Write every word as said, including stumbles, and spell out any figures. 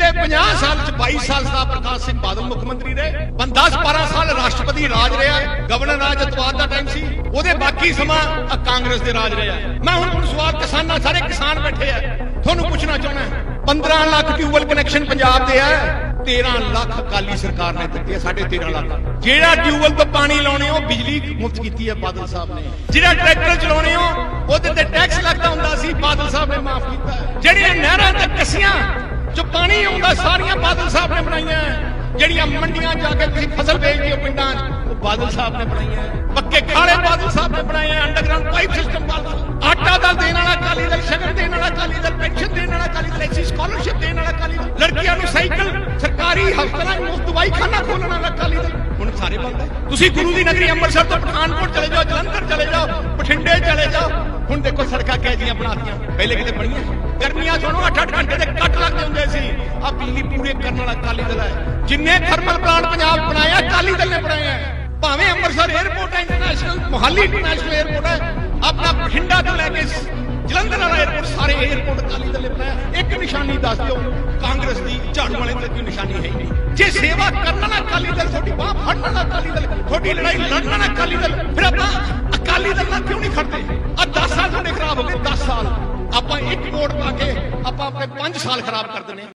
पिछले पचास साल च बाईस साल सरदार प्रकाश सिंह बादल मुख मंत्री रहे, दस बारह साल राष्ट्रपति राज रहा, गवर्नर राज अतवाद का टाइम सी, ਉਹਦੇ बाकी समा कांग्रेस के राज रहा। मैं हुण सवाल किसानां, सारे किसान बैठे है, ਤੁਹਾਨੂੰ ਪੁੱਛਣਾ ਚਾਹੁੰਦਾ, पंद्रह लाख ट्यूबवैल कनैक्शन पंजाब दे है, तेरह लाख अकाली सरकार ने दिते है, साढ़े तेरह लाख। ਜਿਹੜਾ ट्यूबवैल तो पानी लाने हो बिजली मुफ्त की है बादल साहब ने, ਜਿਹੜਾ ट्रैक्टर चलाने हो ਉਹਦੇ ਤੇ टैक्स लगता ਹੁੰਦਾ ਸੀ बादल साहब ने माफ किया। ਜਿਹੜੀਆਂ ਨਹਿਰਾਂ ਤੇ ਕੱਸੀਆਂ जो पानी आउंदा सारियां बादल साहब ने बनाईयां, ਜਿਹੜੀਆਂ ਮੰਡੀਆਂ जाके तुसीं फसल बेचदे हो पिंडां च बादल साहब ने बनाईयां, पक्के खाले बादल साहब ने बनाए, अंडरग्राउंड पाइप सिस्टम बादल, आटा दल देने वाला अकाली दल, शगन देने वाला अकाली दल, पेंशन देने वाला अकाली दल, ऐसी स्कॉलरशिप देने वाला अकाली दल, लड़कियां नूं साइकिल सरकारी हस्पताल मुफ्त दवाई खाना खोलने वाला अकाली दल। हुण सारे बंद है। तुसीं गुरु दी नगरी अंमृतसर तो पठानकोट चले जाओ, जलंधर चले जाओ, बठिंडे चले जाओ, हुण देखो सड़कां कैजियां बनातियां, पहले किते बणीआं गर्मियां सुनो अठ अठ घंटे दे कट लगदे हुंदे सी। आ बिजली पूरे करने वाला अकाली दल है। जिन्ने थर्मल प्लांट पंजाब बनाया अकाली दल ने बनाया है। भावें अमृतसर एयरपोर्ट है, इंटरनेशनल मोहाली इंटरनेशनल एयरपोर्ट है, अपना बठिंडा तो लैके जलंधर वाला एयरपोर्ट, सारे एयरपोर्ट अकाली दल ने बनाया। एक निशानी दस दो कांग्रेस की, झाड़ू वाले दल की निशानी है ही नहीं। जे सेवा करने वाला अकाली दल, थोड़ी बाह फड़ने वाला अकाली दल, थोड़ी लड़ाई लड़ने वाला अकाली दल, फिर आप अकाली दल नाल क्यों नहीं खड़ते? अब दस साल थोड़े खराब हो गए, दस साल आप एक वोट पा के आप अपने पांच साल खराब कर देने।